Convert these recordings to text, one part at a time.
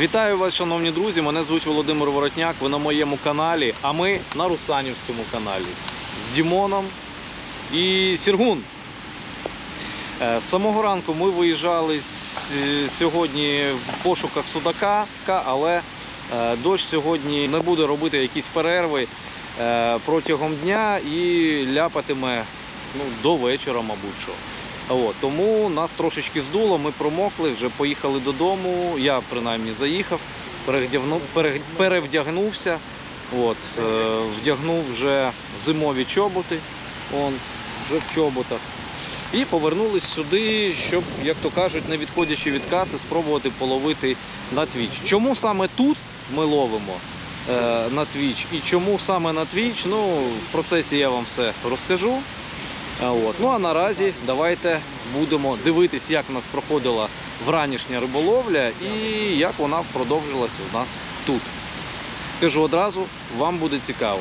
Вітаю вас, шановні друзі, мене звуть Володимир Воротняк, ви на моєму каналі, а ми на Русанівському каналі з Дімоном і Сергун. З самого ранку ми виїжджали сьогодні в пошуках судака, але дощ сьогодні не буде робити якісь перерви протягом дня і ляпатиме до вечора, мабуть що. Тому нас трошечки здуло, ми промокли, вже поїхали додому, я принаймні заїхав, перевдягнувся, вдягнув вже зимові чоботи, вже в чоботах. І повернулись сюди, щоб, як то кажуть, не відходячи від каси, спробувати половити на твіч. Чому саме тут ми ловимо на твіч і чому саме на твіч, в процесі я вам все розкажу. А наразі давайте будемо дивитись, як у нас проходила вранішня риболовля і як вона продовжилась у нас тут. Скажу одразу, вам буде цікаво.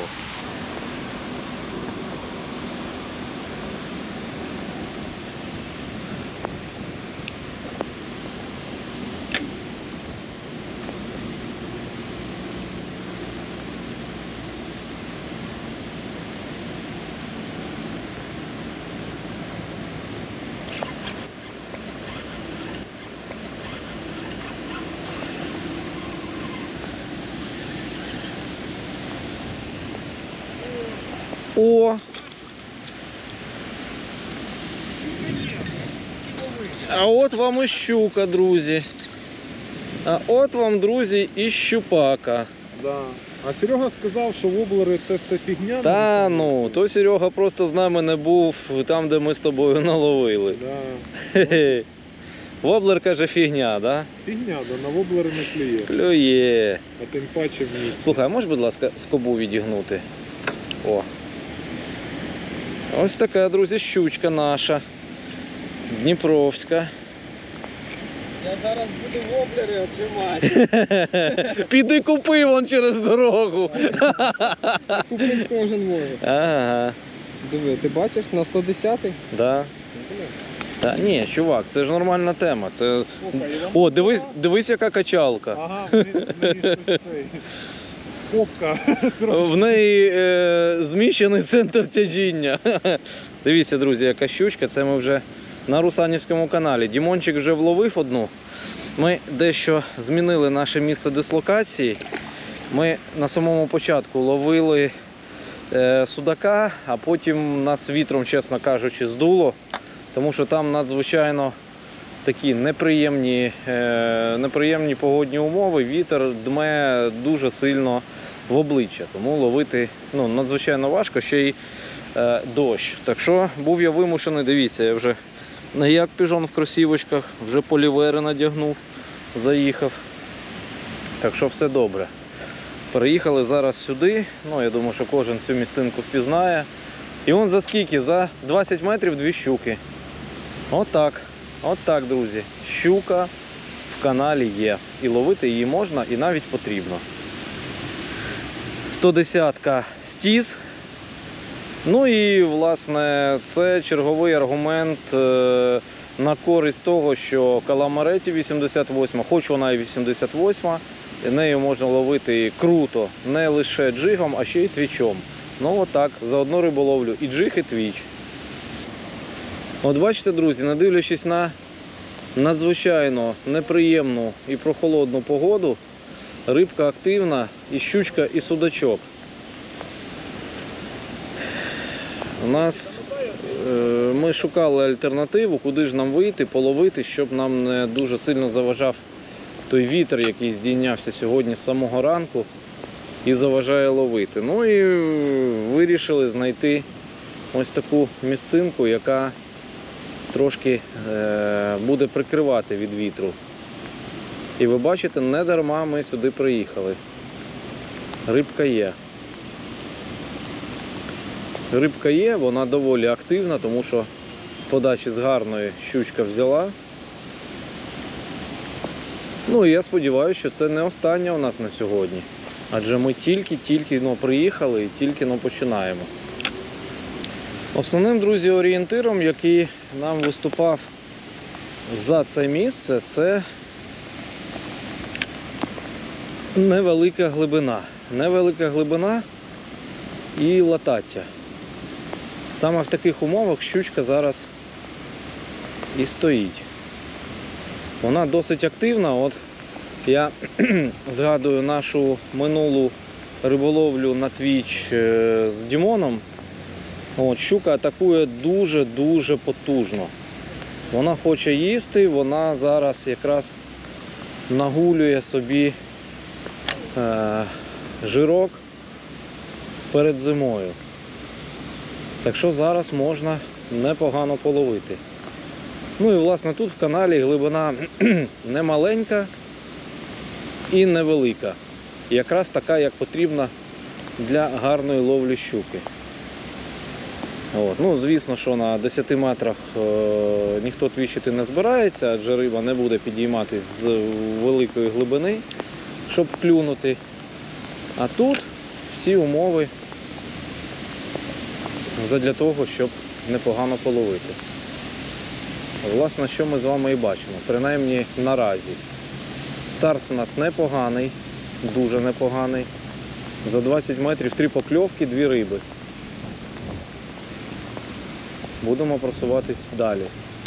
О! А от вам і щука, друзі. А от вам, друзі, і щупака. Да. А Серега сказав, що воблери це все фігня. Та то Серега просто з нами не був там, де ми з тобою наловили. Да. Воблер каже фігня, да? Фігня, на воблери не клює. Клює. А тим паче в місці. Слухай, а можеш, будь ласка, скобу відігнути? О. Ось така, друзі, щучка наша. Дніпровська. Я зараз буду воблери отжимати. Піди купи вон через дорогу. Купити кожен може. Ага. Диви, ти бачиш на 110-й? Да. Та ні, чувак, це ж нормальна тема. Це... О, дивись, яка качалка. Ага, в неї щось цей. Попка. В неї зміщений центр тяжіння. Дивіться, друзі, яка щучка. Це ми вже на Русанівському каналі. Дімончик вже вловив одну. Ми дещо змінили наше місце дислокації. Ми на самому початку ловили судака, а потім нас вітром, чесно кажучи, здуло. Тому що там надзвичайно такі неприємні погодні умови, вітер дме дуже сильно в обличчя, тому ловити надзвичайно важко, ще й дощ. Так що був я вимушений, дивіться, я вже не як піжон в кросівочках, вже полівери надягнув, заїхав. Так що все добре. Переїхали зараз сюди, я думаю, що кожен цю місцинку впізнає. І он за скільки? За 20 метрів 2 щуки. От так, друзі, щука в каналі є. І ловити її можна, і навіть потрібно. 110-ка стіз. І, власне, це черговий аргумент на користь того, що каламареті 88, хоч вона і 88, нею можна ловити круто, не лише джигом, а ще й твічом. Отак, за одну риболовлю і джиг, і твіч. От бачите, друзі, не дивлячись на надзвичайно неприємну і прохолодну погоду, рибка активна, і щучка, і судачок. Ми шукали альтернативу, куди ж нам вийти, половити, щоб нам не дуже сильно заважав той вітер, який здійнявся сьогодні з самого ранку і заважає ловити. І вирішили знайти ось таку місцинку, яка трошки буде прикривати від вітру. І ви бачите, не дарма ми сюди приїхали. Рибка є. Рибка є, вона доволі активна, тому що з подачі з гарної щучка взяла. І я сподіваюся, що це не остання у нас на сьогодні. Адже ми тільки приїхали і тільки починаємо. Основним, друзі, орієнтиром, який нам виступав за це місце, це невелика глибина. Невелика глибина і латаття. Саме в таких умовах щучка зараз і стоїть. Вона досить активна. От я згадую нашу минулу риболовлю на Twitch з Дімоном. От, щука атакує дуже-дуже потужно. Вона хоче їсти, вона зараз якраз нагулює собі жирок перед зимою. Так що зараз можна непогано половити. Ну і власне тут в каналі глибина не маленька і невелика. Якраз така, як потрібна для гарної ловлі щуки. От. Ну, звісно, що на 10 метрах ніхто твічити не збирається, адже риба не буде підійматись з великої глибини, щоб клюнути. А тут всі умови задля того, щоб непогано половити. Власне, що ми з вами і бачимо, принаймні наразі. Старт у нас непоганий, дуже непоганий. За 20 метрів 3 покльовки, 2 риби. Будемо просуватись далі.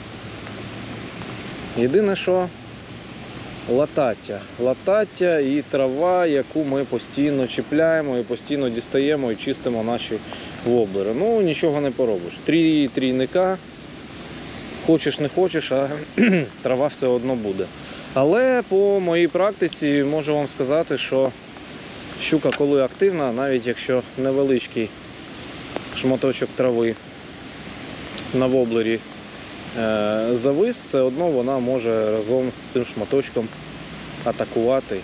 Єдине, що латаття. Латаття і трава, яку ми постійно чіпляємо і постійно дістаємо і чистимо наші воблери. Ну, нічого не поробиш. 3 трійника. Хочеш не хочеш, а трава все одно буде. Але по моїй практиці можу вам сказати, що щука, коли активна, навіть якщо невеличкий шматочок трави на воблері завис, все одно вона може разом з цим шматочком атакувати.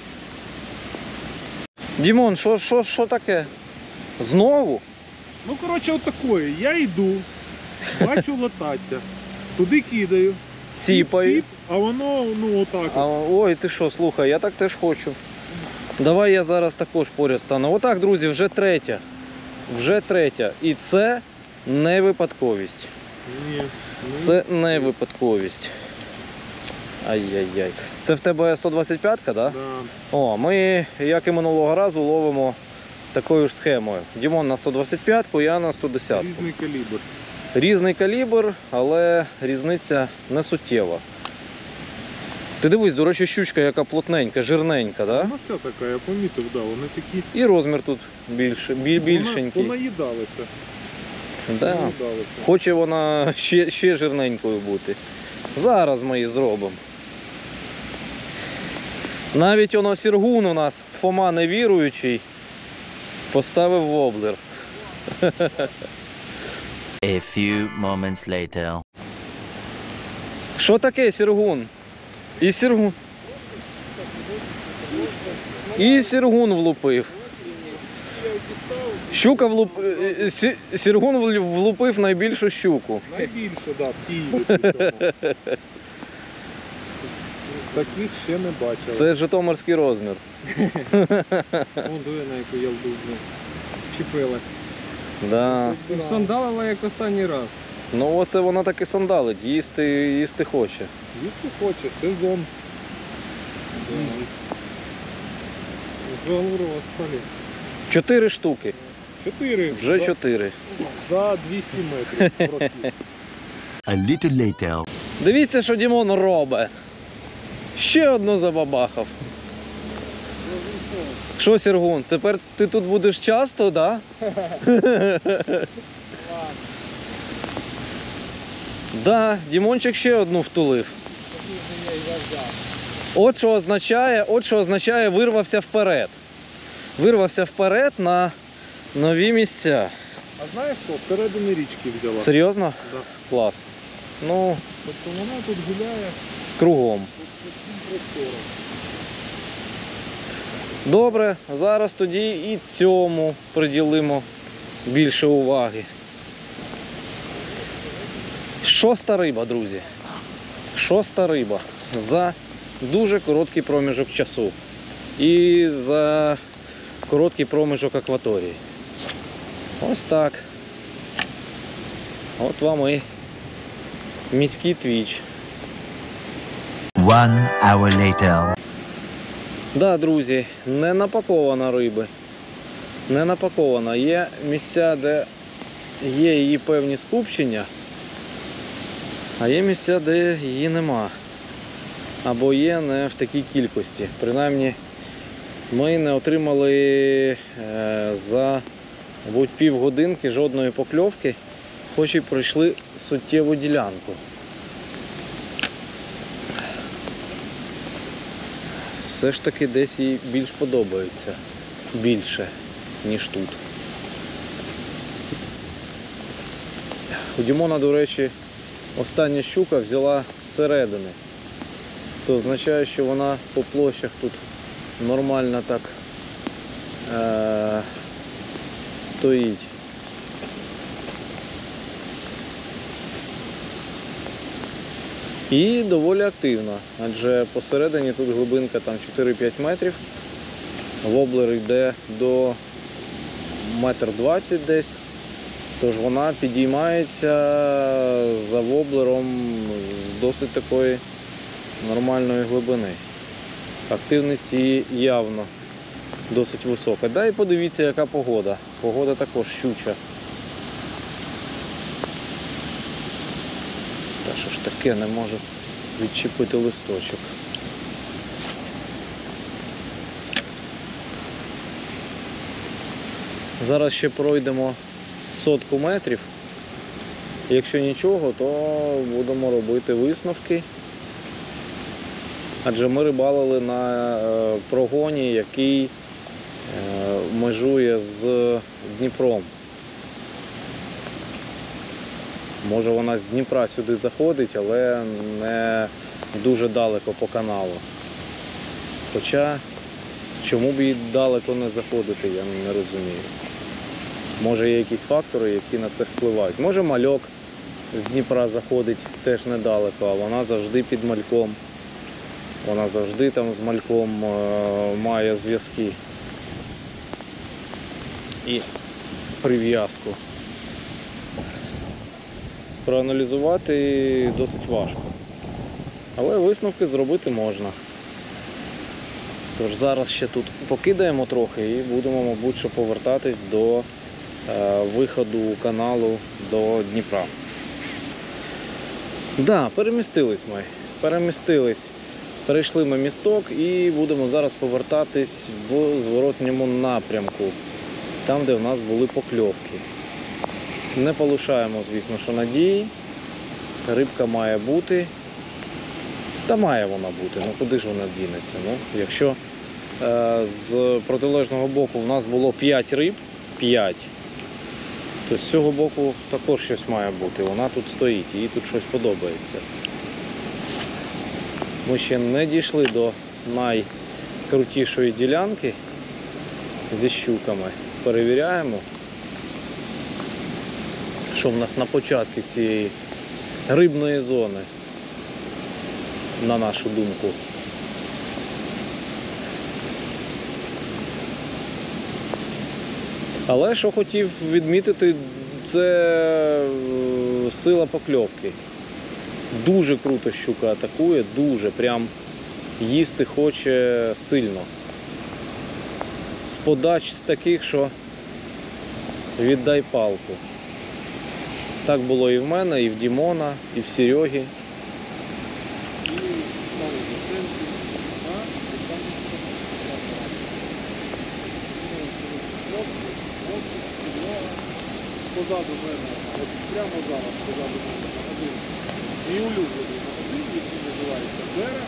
Дімон, що таке? Знову? Ну, коротше, отакої. Я йду, бачу латаття, туди кидаю. Сіпаю. Сіп, а воно, ну, отак. Ой, ти що, слухай, я так теж хочу. Давай я зараз також поряд стану. Отак, друзі, вже третя. Вже третя. І це не випадковість. Ні. Це не випадковість. Ай-яй-яй. Це в тебе 125-ка, да? Да. О, ми, як і минулого разу, ловимо такою ж схемою. Дімон на 125-ку, я на 110-ку. Різний калібр. Різний калібр, але різниця не суттєва. Ти дивись, до речі, щучка яка плотненька, жирненька, да? Вона вся така, я помітив, да, вони такі. І розмір тут більшенький. Понаїдалися. Да. Понаїдалися. Хоче вона ще жирненькою бути. Зараз ми її зробимо. Навіть воно сіргун у нас, Фома невіруючий, поставив воблер. A few moments later. Що таке сіргун? І сіргун. І сіргун влупив. Щука сіргун влупив найбільшу щуку. Найбільше, да, в Києві. причому. Таких ще не бачили. Це житомирський розмір. Вон диви, на яку ялду вчепилась. Да. Сандалила як останній раз. Ну оце вона так і сандалить, їсти хоче. Їсти хоче, сезон. Їжі. Зон в розпалі. 4 штуки. 4. Вже 4. За 200 метрів. прохід. A little later. Дивіться, що Дімон робить. Ще одну забабахав. Що, Сергун, тепер ти тут будеш часто, так? Да? Да, Дімончик ще одну втулив. От що означає вирвався вперед. Вирвався вперед на нові місця. А знаєш що, всередині річки взяла. Серйозно? Да. Клас. Ну, Тобто вона тут гуляє кругом. під цим простором. Добре, зараз тоді і цьому приділимо більше уваги. 6-та риба, друзі. 6-та риба за дуже короткий проміжок часу. І за короткий проміжок акваторії. Ось так. От вам і міський твіч. 1 hour later. Да, друзі, не напакована риби. Не напакована. Є місця, де є її певні скупчення, а є місця, де її нема. Або є не в такій кількості. Принаймні, ми не отримали за, мабуть, півгодинки жодної покльовки, хоч і пройшли суттєву ділянку. Все ж таки десь їй більш подобається. Більше, ніж тут. У Дімона, до речі, остання щука взяла зсередини. Це означає, що вона по площах тут нормально так стоїть. І доволі активна, адже посередині тут глибинка там 4-5 метрів, воблер йде до 1,20 м десь, тож вона підіймається за воблером з досить такої нормальної глибини. Активність її явно досить висока. Да і подивіться, яка погода. Погода також щуча. Та що ж таке, не можу відчепити листочок. Зараз ще пройдемо 100 метрів. Якщо нічого, то будемо робити висновки. Адже ми рибалили на прогоні, який межує з Дніпром. Може вона з Дніпра сюди заходить, але не дуже далеко по каналу. Хоча, чому б їй далеко не заходити, я не розумію. Може є якісь фактори, які на це впливають. Може мальок з Дніпра заходить теж недалеко, а вона завжди під мальком. Вона завжди там з мальком має зв'язки і прив'язку. Проаналізувати досить важко. Але висновки зробити можна. Тож зараз ще тут покидаємо трохи і будемо, мабуть, що повертатись до виходу каналу до Дніпра. Да, перемістились ми. Перейшли ми місток і будемо зараз повертатись в зворотньому напрямку, там, де в нас були покльовки. Не полишаємо, звісно, що надії. Рибка має бути. Та має вона бути, ну куди ж вона дінеться? Ну, якщо з протилежного боку в нас було 5 риб, 5, то з цього боку також щось має бути. Вона тут стоїть, їй тут щось подобається. Ми ще не дійшли до найкрутішої ділянки зі щуками. Перевіряємо, що в нас на початку цієї рибної зони, на нашу думку. Але що хотів відмітити, це сила покльовки. Дуже круто щука атакує, дуже, прям їсти хоче сильно. З подач з таких, що віддай палку. Так було і в мене, і в Дімона, і в Сереги. Позаду мене, от прямо зараз позаду мене магазин. Мій улюблений магазин, який називається Берег.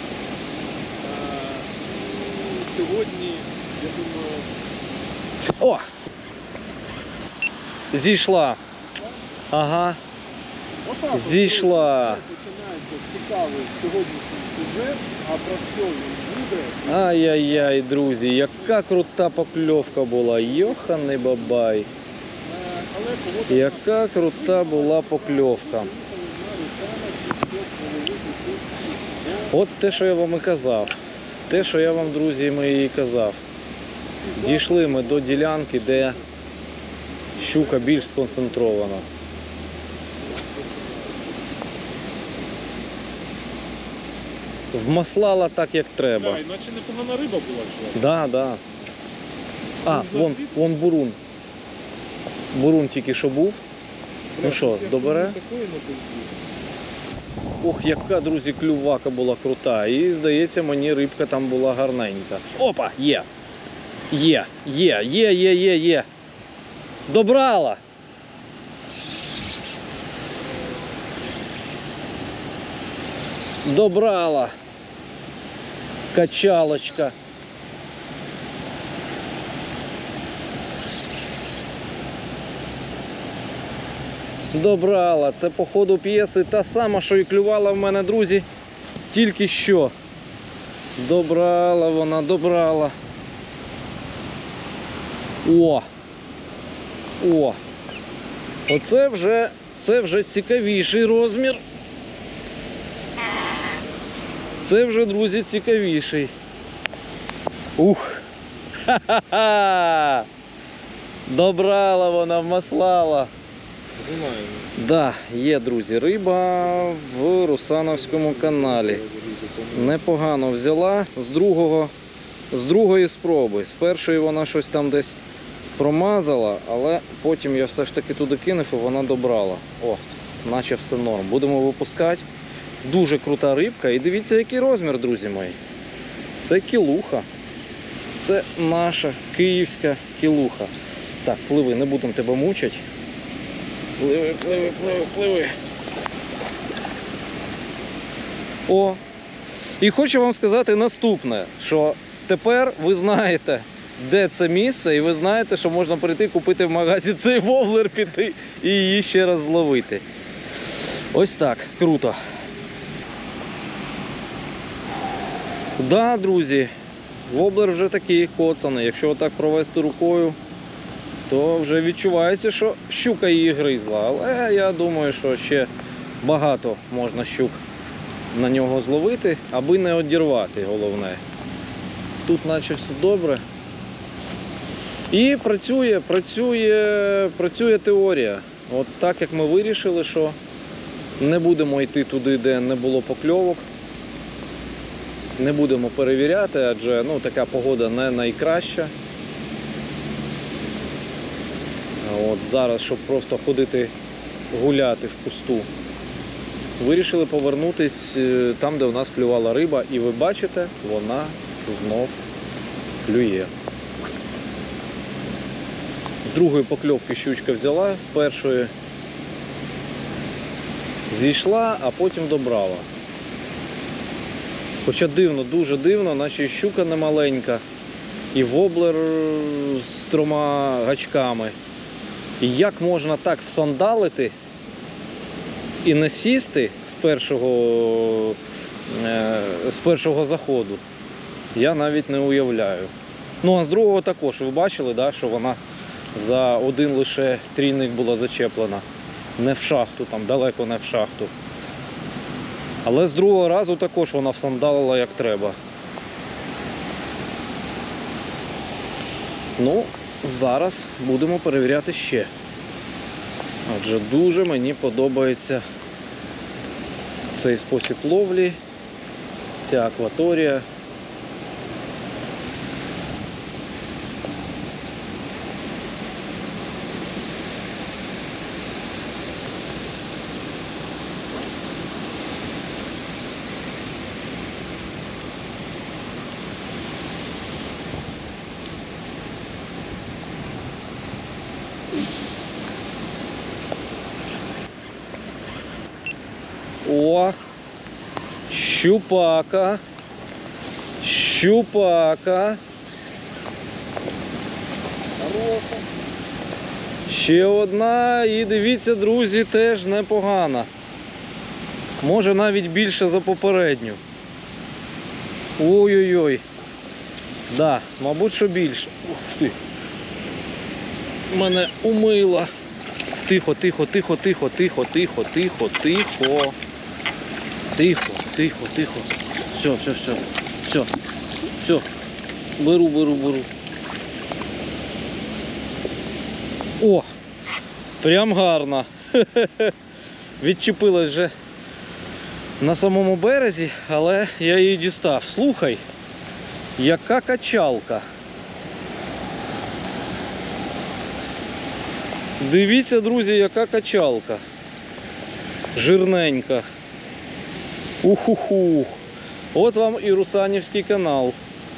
Сьогодні, я думаю... О! Зійшла. Ага. Отак Зійшла. починається цікавий сьогоднішній сюжет, а про що він буде. Ай-яй-яй, друзі, яка крута покльовка була. Йоханий бабай. Але погода Яка крута була покльовка. От те, що я вам і казав. Те, що я вам, друзі мої, і казав. Дійшли ми до ділянки, де щука більш сконцентрована. Вмаслала так, як треба. Да, іначе непогана риба була, чувак. Да, да. А, вон бурун. Бурун тільки що був. Ну що, добере? Такої не пизді. Ох, яка, друзі, клювака була крута. І, здається, мені рибка там була гарненька. Опа, є. Є. Добрала. Добрала. Качалочка. Добрала. Це по ходу п'єси та сама, що і клювала в мене, друзі, тільки що. Добрала вона, добрала. О! Оце вже цікавіший розмір. Це вже, друзі, цікавіший. Ух! Ха-ха-ха! Добрала вона, вмаслала. Знімаю. Да, є, друзі, риба в Русановському каналі. Непогано взяла з другої спроби. З першої вона щось там десь промазала, але потім я все ж таки туди кинув і вона добрала. О, наче все норм. Будемо випускати. Дуже крута рибка. І дивіться, який розмір, друзі мої. Це кілуха. Це наша київська кілуха. Так, пливи, не будемо тебе мучити. Пливи. О! І хочу вам сказати наступне, що тепер ви знаєте, де це місце, і ви знаєте, що можна прийти, купити в магазі цей воблер, піти і її ще раз зловити. Ось так, круто. Да, друзі, воблер вже такий коцаний. Якщо отак провести рукою, то вже відчувається, що щука її гризла. Але я думаю, що ще багато можна щук на нього зловити, аби не одірвати, головне. Тут наче все добре. І працює теорія. От так, як ми вирішили, що не будемо йти туди, де не було покльовок. Не будемо перевіряти, адже така погода не найкраща. От зараз, щоб просто ходити гуляти впусту, вирішили повернутись там, де у нас клювала риба, і ви бачите, вона знов клює. З другої покльовки щучка взяла, з першої зійшла, а потім добрала. Хоча дивно, дуже дивно, наче і щука немаленька, і воблер з 3 гачками. І як можна так всандалити і не сісти з першого заходу, я навіть не уявляю. Ну а з другого також, ви бачили, да, що вона за один лише трійник була зачеплена. Не в шахту, там далеко не в шахту. Але з другого разу також вона всандалила як треба. Ну, зараз будемо перевіряти ще. Адже дуже мені подобається цей спосіб ловлі, ця акваторія. О, щупака, щупака. Хороша. Ще одна, і дивіться, друзі, теж непогана. Може навіть більше за попередню. Ой-ой-ой. Да, мабуть, що більше. Ух ти. Мене умила. Тихо, тихо, тихо, тихо, тихо, тихо, тихо, тихо. Тихо, тихо, тихо. Все. Беру. О, прям гарно. Відчепилась вже на самому березі, але я її дістав. Слухай, яка качалка. Дивіться, друзі, яка качалка. Жирненька. Уху-ху. От вам і Русанівський канал.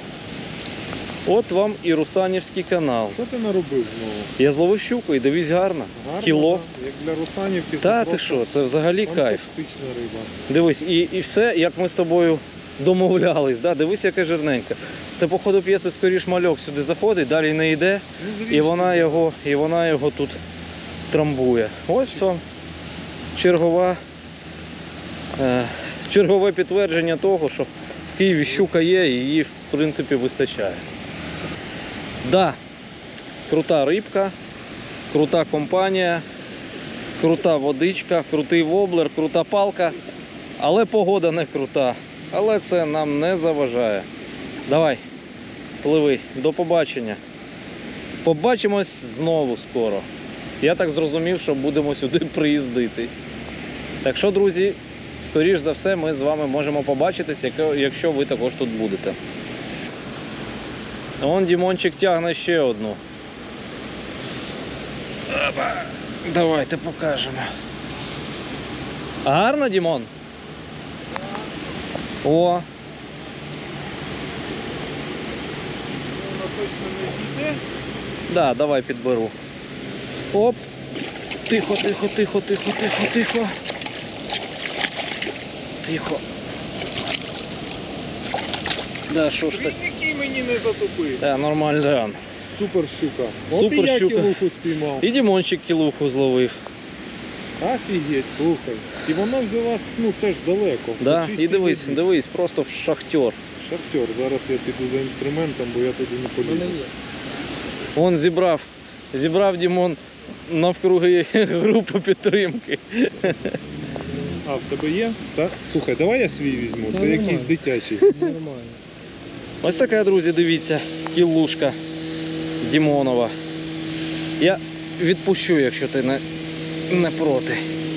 От вам і Русанівський канал. Що ти наробив знову? Я зловив щуку і дивись гарно. Гарно, Кіло. да? Як для русанівки. Та це ти просто що, це взагалі кайф. фантастична риба. Дивись, і все, як ми з тобою домовлялись. Да? Дивись, яка жирненька. Це по ходу п'єси скоріш мальок сюди заходить, далі не йде, Ну, звісно. і вона його тут трамбує. Ось вам чергове підтвердження того, що в Києві щука є і її в принципі вистачає. Да, крута рибка, крута компанія, крута водичка, крутий воблер, крута палка, але погода не крута. Але це нам не заважає. Давай, пливи, до побачення. Побачимось знову скоро. Я так зрозумів, що будемо сюди приїздити. Так що, друзі, скоріш за все ми з вами можемо побачитися, якщо ви також тут будете. Вон Дімончик тягне ще одну. Опа. Давайте покажемо. Гарно, Дімон? О! Вона точно не зійде. Да, давай підберу. Оп! Тихо, тихо, тихо, тихо, тихо, тихо. Тихо. Да, що ж так? Трійники мені не затопив. Да, нормально, Ян. Супер щука. От Супер і я щука. кілуху спіймав. І Дімончик кілуху зловив. Офігеть, слухай. І вона взялась, ну, теж далеко. Да? По чистій І дивись, воді. дивись, просто в шахтер. Шахтер, зараз я піду за інструментом, бо я туди не полізу. Вон зібрав Дімон навкруги групу підтримки. А, в тебе є? Так? Слухай, давай я свій візьму. Та Це нормально. якийсь дитячий. Нормально. Ось така, друзі, дивіться, кілушка Дімонова. Я відпущу, якщо ти не проти.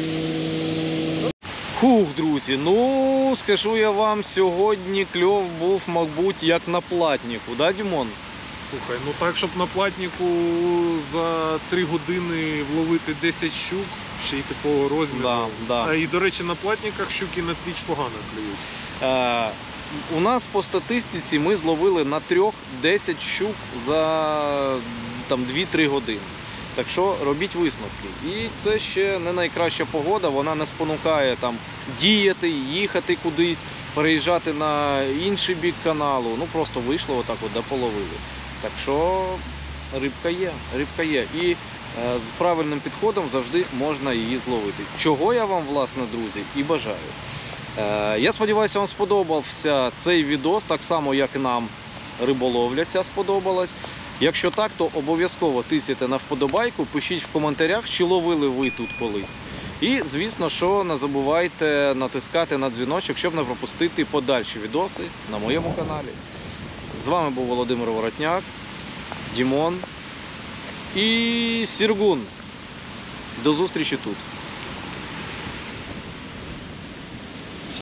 Хух, друзі, ну, скажу я вам, сьогодні кльов був, мабуть, як на платніку, да, Дімон? Слухай, ну так, щоб на платніку за 3 години вловити 10 щук, ще й такого розміру. Да, да. А, і, до речі, на платніках щуки на твіч погано клюють. У нас по статистиці ми зловили на 3-10 щук за там 2-3 години. Так що робіть висновки. І це ще не найкраща погода, вона не спонукає там діяти, їхати кудись, переїжджати на інший бік каналу. Ну просто вийшло отак от, да половили. Так що рибка є. І з правильним підходом завжди можна її зловити. Чого я вам, власне, друзі, і бажаю. Я сподіваюся, вам сподобався цей відос, так само, як і нам риболовля ця сподобалась. Якщо так, то обов'язково тисяйте на вподобайку, пишіть в коментарях, чи ловили ви тут колись. І, звісно, що не забувайте натискати на дзвіночок, щоб не пропустити подальші відоси на моєму каналі. З вами був Володимир Воротняк, Дімон і Сіргун. До зустрічі тут.